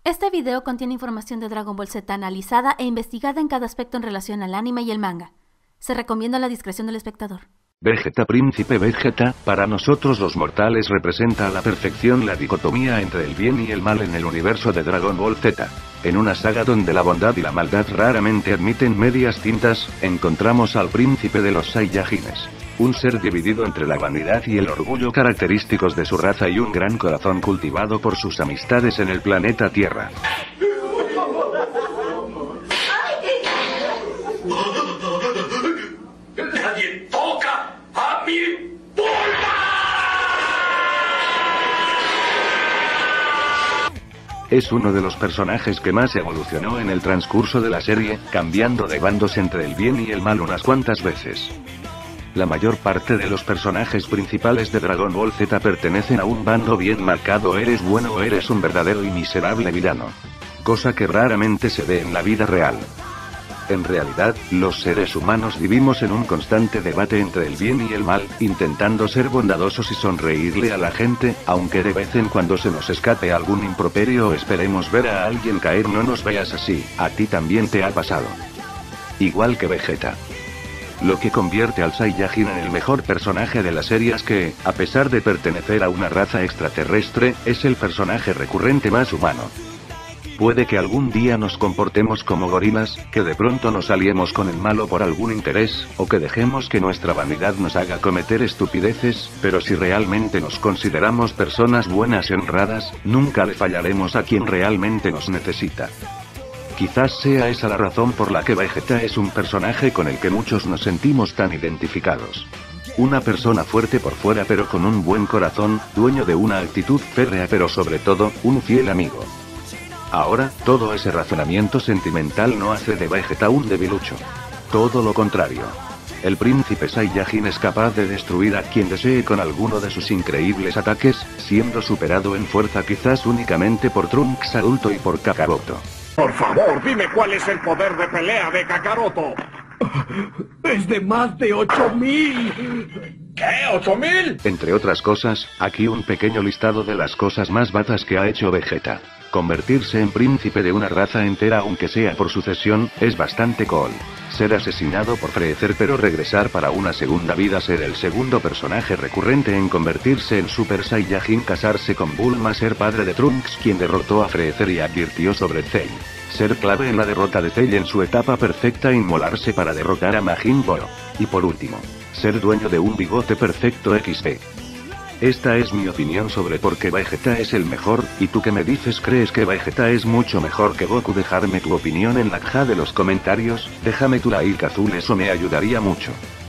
Este video contiene información de Dragon Ball Z analizada e investigada en cada aspecto en relación al anime y el manga. Se recomienda la discreción del espectador. Vegeta Príncipe Vegeta, para nosotros los mortales representa a la perfección la dicotomía entre el bien y el mal en el universo de Dragon Ball Z. En una saga donde la bondad y la maldad raramente admiten medias tintas, encontramos al príncipe de los Saiyajines. Un ser dividido entre la vanidad y el orgullo característicos de su raza y un gran corazón cultivado por sus amistades en el planeta Tierra. ¡Nadie toca a mi Bulma! Es uno de los personajes que más evolucionó en el transcurso de la serie, cambiando de bandos entre el bien y el mal unas cuantas veces. La mayor parte de los personajes principales de Dragon Ball Z pertenecen a un bando bien marcado: eres bueno o eres un verdadero y miserable villano. Cosa que raramente se ve en la vida real. En realidad, los seres humanos vivimos en un constante debate entre el bien y el mal, intentando ser bondadosos y sonreírle a la gente, aunque de vez en cuando se nos escape algún improperio o esperemos ver a alguien caer. No nos veas así, a ti también te ha pasado. Igual que Vegeta. Lo que convierte al Saiyajin en el mejor personaje de la serie es que, a pesar de pertenecer a una raza extraterrestre, es el personaje recurrente más humano. Puede que algún día nos comportemos como gorilas, que de pronto nos aliemos con el malo por algún interés, o que dejemos que nuestra vanidad nos haga cometer estupideces, pero si realmente nos consideramos personas buenas y honradas, nunca le fallaremos a quien realmente nos necesita. Quizás sea esa la razón por la que Vegeta es un personaje con el que muchos nos sentimos tan identificados. Una persona fuerte por fuera pero con un buen corazón, dueño de una actitud férrea pero sobre todo, un fiel amigo. Ahora, todo ese razonamiento sentimental no hace de Vegeta un debilucho. Todo lo contrario. El príncipe Saiyajin es capaz de destruir a quien desee con alguno de sus increíbles ataques, siendo superado en fuerza quizás únicamente por Trunks adulto y por Kakaroto. Por favor, dime cuál es el poder de pelea de Kakaroto. Es de más de 8000. ¿Qué? ¿8000? Entre otras cosas, aquí un pequeño listado de las cosas más batas que ha hecho Vegeta. Convertirse en príncipe de una raza entera aunque sea por sucesión, es bastante cool. Ser asesinado por Freezer pero regresar para una segunda vida. Ser el segundo personaje recurrente en convertirse en Super Saiyajin. Casarse con Bulma. Ser padre de Trunks quien derrotó a Freezer y advirtió sobre Cell. Ser clave en la derrota de Cell en su etapa perfecta. Inmolarse para derrotar a Majin Buu. Y por último, ser dueño de un bigote perfecto XD. Esta es mi opinión sobre por qué Vegeta es el mejor. ¿Y tú qué me dices? ¿Crees que Vegeta es mucho mejor que Goku? Dejarme tu opinión en la caja de los comentarios, déjame tu like azul, eso me ayudaría mucho.